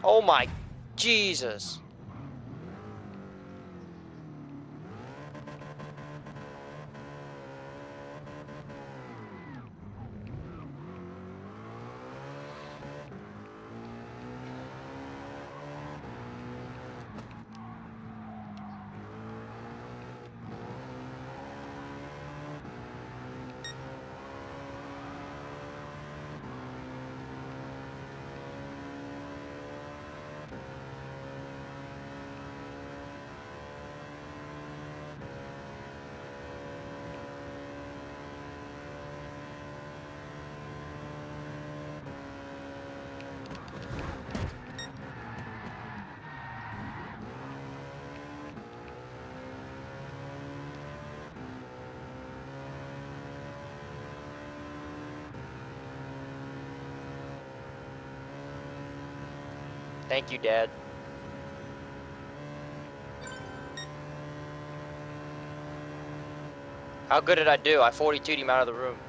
Oh my Jesus. Thank you, Dad. How good did I do? I 42'd him out of the room.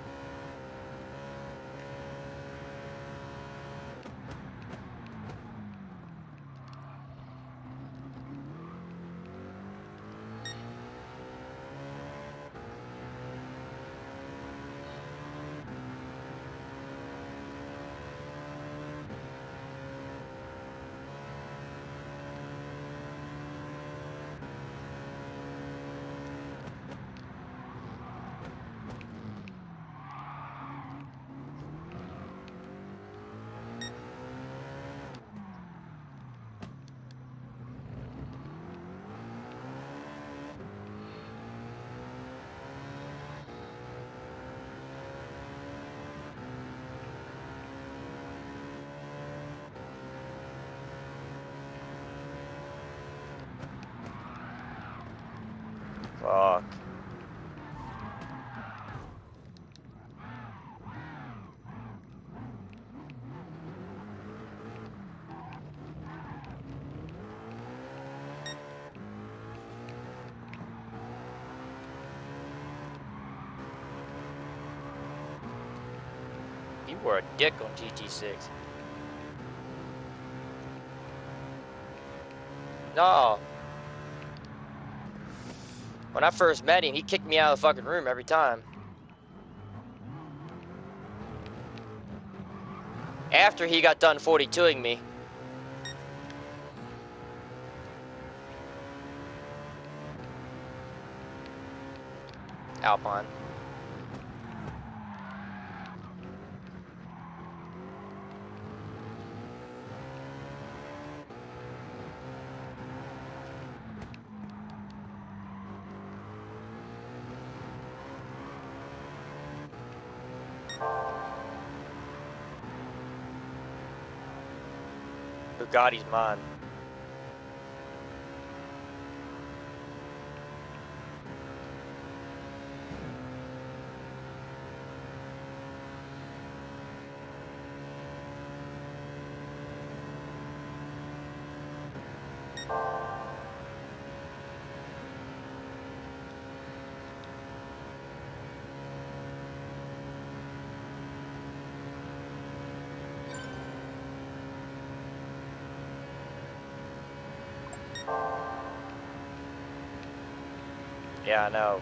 Fuck. You were a dick on GT6. No. When I first met him, he kicked me out of the fucking room every time. After he got done 42ing me. Alpine. Bugatti's mine. Yeah, I know.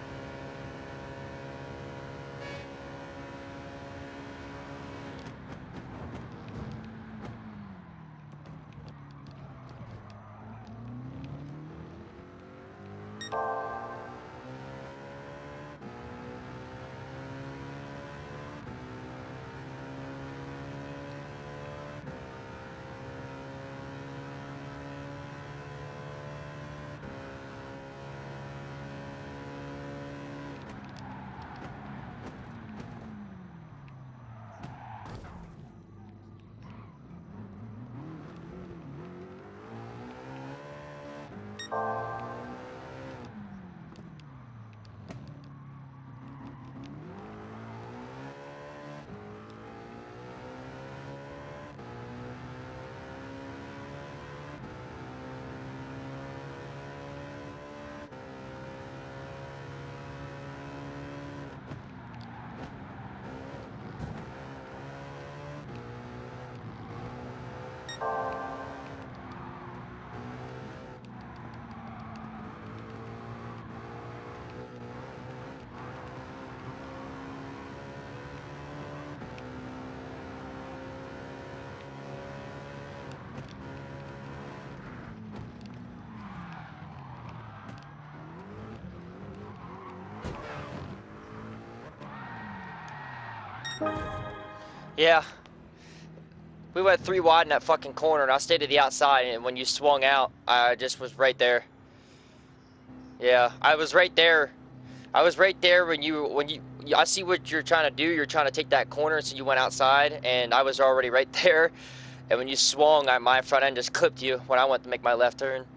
Yeah. We went 3 wide in that fucking corner, and I stayed to the outside, and when you swung out, I just was right there. Yeah, I was right there. I was right there when you I see what you're trying to do. You're trying to take that corner, so you went outside, and I was already right there. And when you swung, my front end just clipped you when I went to make my left turn.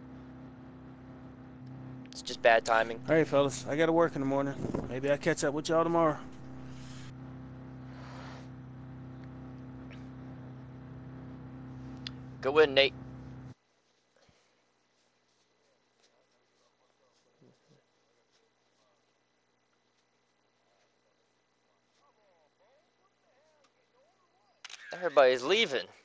It's just bad timing. All right, fellas, I got to work in the morning. Maybe I'll catch up with y'all tomorrow. Good win, Nate. Everybody's leaving.